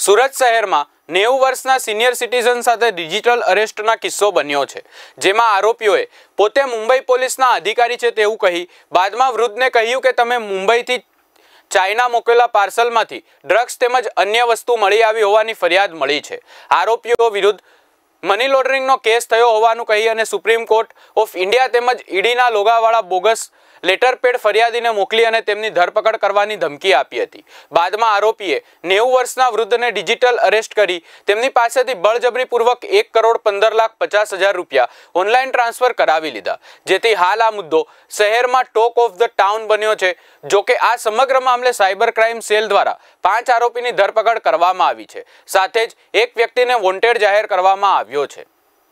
સુરત શહેરમાં 90 વર્ષના senior citizen સાથે ડિજિટલ અરેસ્ટના કિસ્સો બન્યો છે, જેમાં આરોપીઓએ પોતે મુંબઈ પોલીસના અધિકારી છે તેવું કહી બાદમાં વૃદ્ધને કહ્યું કે તમે મુંબઈથી ચાઇના મોકલેલા પાર્સલમાંથી ડ્રગ્સ તેમજ અન્ય વસ્તુ મળી આવી હોવાની ફરિયાદ મળી છે। આરોપીઓ વિરુદ્ધ મની લોન્ડરિંગનો કેસ થયો હોવાનું કહી અને સુપ્રીમ કોર્ટ ઓફ ઇન્ડિયા તેમજ ઈડીના લોગાવાળા બોગસ લેટર પેડ ફરિયાદીને મોકલી અને તેમની ધરપકડ કરવાની ધમકી આપી હતી। બાદમાં આરોપીએ 90 વર્ષના વૃદ્ધને ડિજિટલ અરેસ્ટ કરી તેમની પાસેથી બળજબરીપૂર્વક 1,15,50,000 રૂપિયા ઓનલાઈન ટ્રાન્સફર કરાવી લીધા, જેથી હાલ આ મુદ્દો શહેરમાં ટોક ઓફ ધ ટાઉન બન્યો છે। જો કે આ સમગ્ર મામલે સાયબર ક્રાઇમ સેલ દ્વારા 5 આરોપીની ધરપકડ કરવામાં આવી છે, સાથે જ એક વ્યક્તિને વોન્ટેડ જાહેર કરવામાં આવ્યો છે।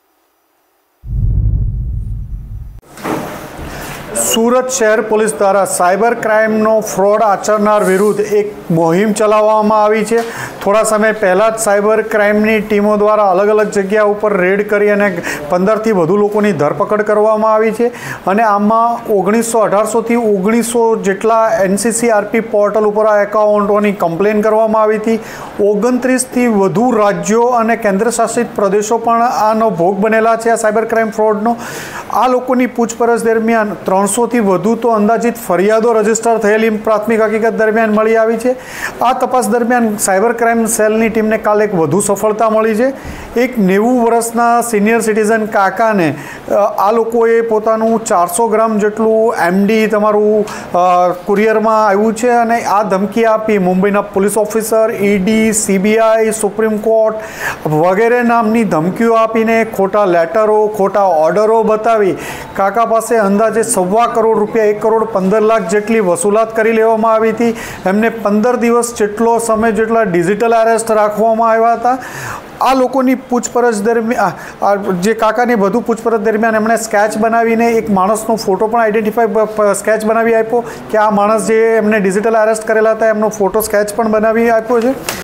सूरत शहर पुलिस द्वारा साइबर क्राइमનો फ्रॉड आचरनार विरुद्ध एक मुहिम चलावવામાં આવી છે। થોડા સમય પહેલાં જ સાયબર ક્રાઇમની ટીમો દ્વારા અલગ અલગ જગ્યા ઉપર રેડ કરી અને 15થી વધુ લોકોની ધરપકડ કરવામાં આવી છે અને આમાં 1800થી 1900 જેટલા NCCRP પોર્ટલ ઉપર આ એકાઉન્ટોની કમ્પ્લેન કરવામાં આવી હતી। 29થી વધુ રાજ્યો અને કેન્દ્રશાસિત પ્રદેશો પણ આનો ભોગ બનેલા છે આ સાયબર ક્રાઇમ ફ્રોડનો। આ લોકોની પૂછપરછ દરમિયાન 300થી વધુ તો અંદાજિત ફરિયાદો રજીસ્ટર થયેલી પ્રાથમિક હકીકત દરમિયાન મળી આવી છે। આ તપાસ દરમિયાન સાયબર ક્રાઇમ સેલની ટીમને કાલે એક વધુ સફળતા મળી છે। એક 90 વર્ષના સિનિયર સિટીઝન કાકાને આ લોકોએ પોતાનું 400 ગ્રામ જેટલું MD તમારું કુરિયરમાં આવ્યું છે અને આ ધમકી આપી મુંબઈના police officer, ED, CBI, supreme court વગેરે નામની ધમકીઓ આપીને ખોટા લેટરો, ખોટા ઓર્ડરો બતાવી કાકા પાસે અંદાજે 1.25 કરોડ રૂપિયા 1,15,00,000 જેટલી વસૂલાત કરી લેવામાં આવી હતી। એમને 15 દિવસ જેટલો સમય જેટલા ડિજિટલ અરેસ્ટ રાખવામાં આવ્યા હતા। આ લોકોની પૂછપરછ દરમિયાન જે કાકાની વધુ પૂછપરછ દરમિયાન એમણે સ્કેચ બનાવીને એક માણસનો ફોટો પણ આઈડેન્ટિફાઈ સ્કેચ બનાવી આપ્યો કે આ માણસ જે એમને ડિજિટલ અરેસ્ટ કરેલા હતા એમનો ફોટો સ્કેચ પણ બનાવી આપ્યો છે।